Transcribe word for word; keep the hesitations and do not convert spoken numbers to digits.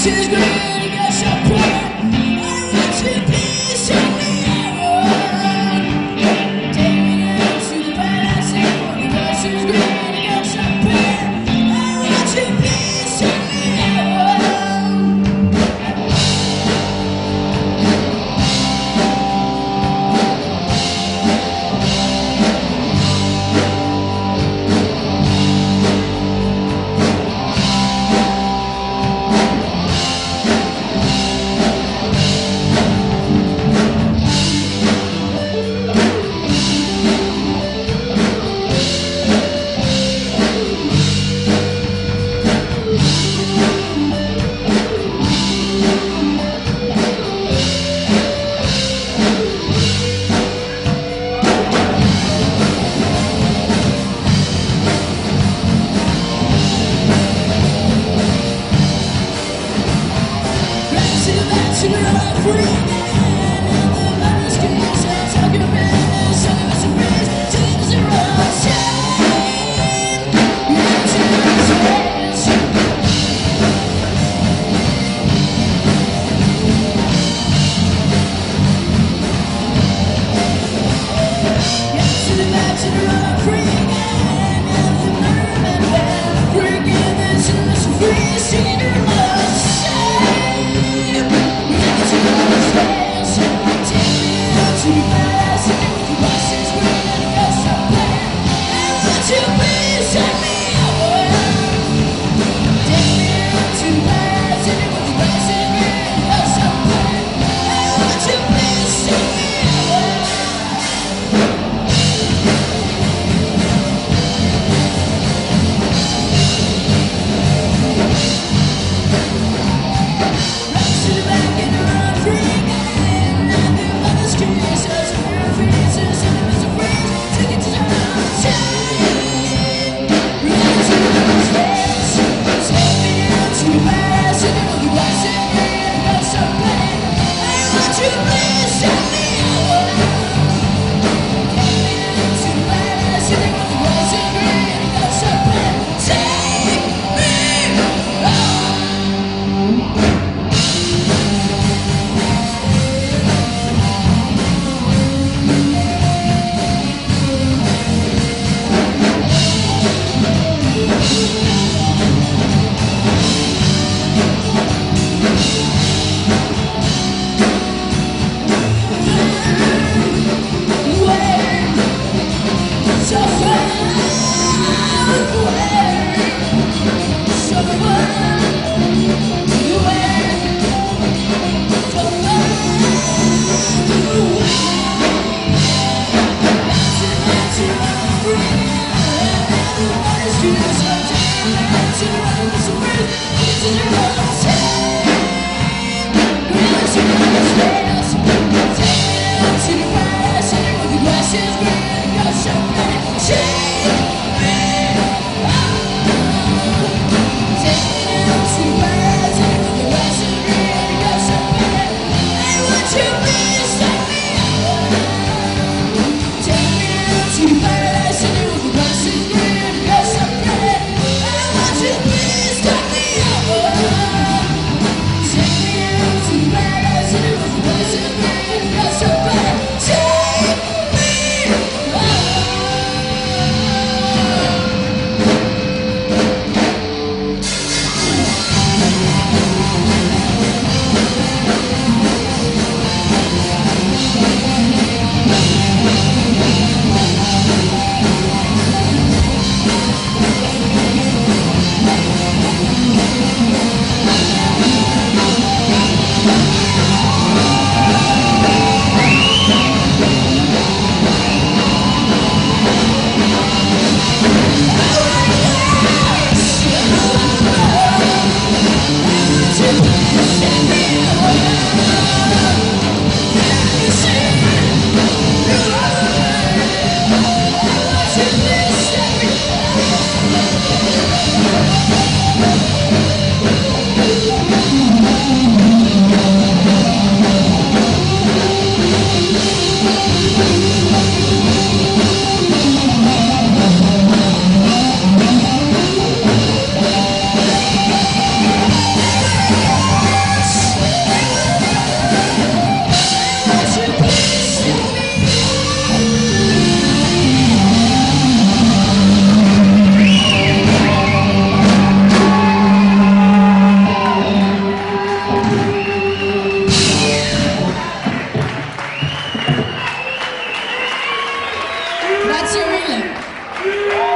is green, yes I pray. I want you to please send me out. Take me down to the palace, and the grass is green, yes I pray. I want you to please send me out. To the right free man, and the virus kills and talking about some of us are raised to the zero shame. You have to understand. Get to the back to the right free man, and the merman band bringing this to us free singing your love shame. To understand. Serena.